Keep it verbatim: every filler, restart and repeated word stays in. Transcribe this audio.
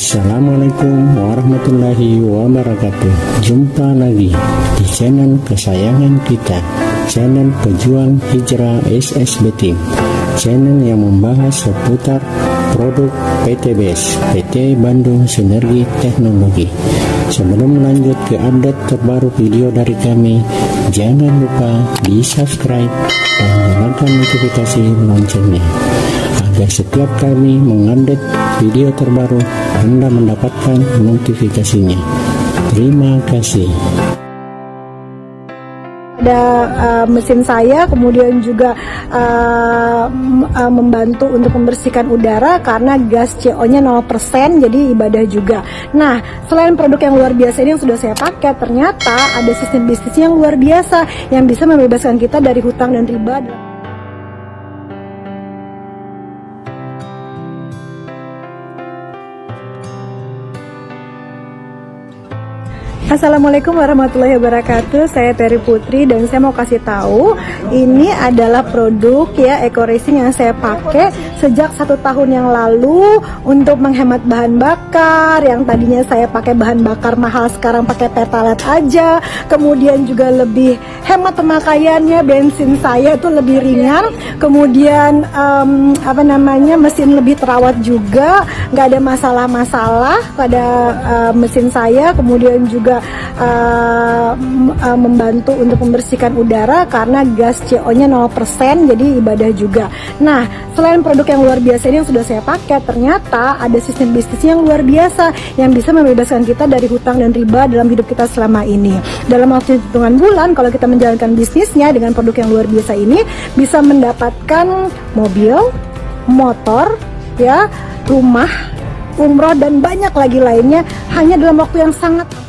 Assalamualaikum warahmatullahi wabarakatuh. Jumpa lagi di channel kesayangan kita, channel pejuang hijrah S S B Team, channel yang membahas seputar produk P T B S, P T Bandung Sinergi Teknologi. Sebelum lanjut ke update terbaru video dari kami, jangan lupa di subscribe dan nyalakan notifikasi loncengnya, agar setiap kami mengupdate video terbaru Anda mendapatkan notifikasinya. Terima kasih. Ada uh, mesin saya, kemudian juga uh, uh, membantu untuk membersihkan udara karena gas C O-nya nol persen, jadi ibadah juga. Nah, selain produk yang luar biasa ini yang sudah saya pakai, ternyata ada sistem bisnis yang luar biasa yang bisa membebaskan kita dari hutang dan riba. Assalamualaikum warahmatullahi wabarakatuh. Saya Terry Putri dan saya mau kasih tahu ini adalah produk ya Eco Racing yang saya pakai sejak satu tahun yang lalu untuk menghemat bahan bakar. Yang tadinya saya pakai bahan bakar mahal, sekarang pakai Pertalite aja. Kemudian juga lebih hemat pemakaiannya, bensin saya tuh lebih ringan. Kemudian um, apa namanya mesin lebih terawat juga, nggak ada masalah-masalah pada uh, mesin saya. Kemudian juga Uh, uh, membantu untuk membersihkan udara karena gas C O-nya nol persen, jadi ibadah juga. Nah, selain produk yang luar biasa ini yang sudah saya pakai, ternyata ada sistem bisnis yang luar biasa yang bisa membebaskan kita dari hutang dan riba dalam hidup kita selama ini. Dalam waktu hitungan bulan, kalau kita menjalankan bisnisnya dengan produk yang luar biasa ini, bisa mendapatkan mobil, motor, ya, rumah, umroh, dan banyak lagi lainnya hanya dalam waktu yang sangat